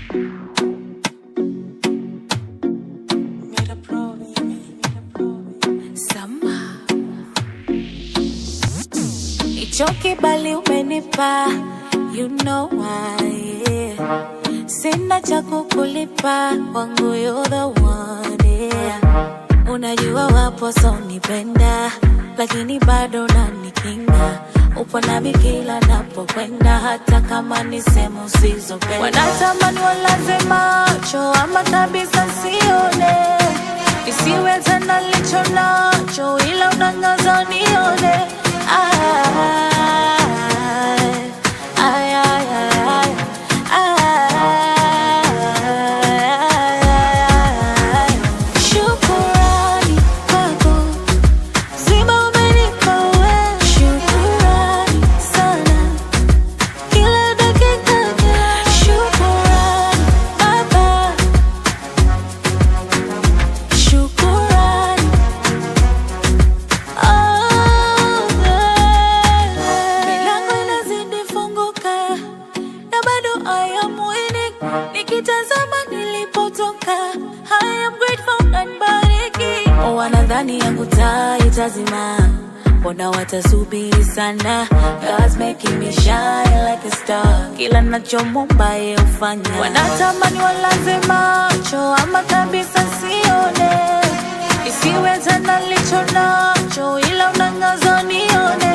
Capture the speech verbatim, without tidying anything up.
Choki bali umenipa, you know why, yeah. Sina cha kukulipa, wangu you're the one, yeah. Unajua wapo so nipenda, lakini bado unanikinga. Upo nami kila napokwenda, hata kama ni sehemu usizopenda. Wanatamani walaze macho, ama kabisa sione. Isiwe tena licho nacho, ila unangaza nione. Ah, nikitazama nilipotoka, I am grateful and bariki. Wanadhani yangu taa itazima, mbona watasubiri sana? God's making me shine like a star, kila nachomomba yeye hufanya. Wanatamani walaze macho, ama kabisa sione. Isiwe tena licho nacho, ila unangaza nione.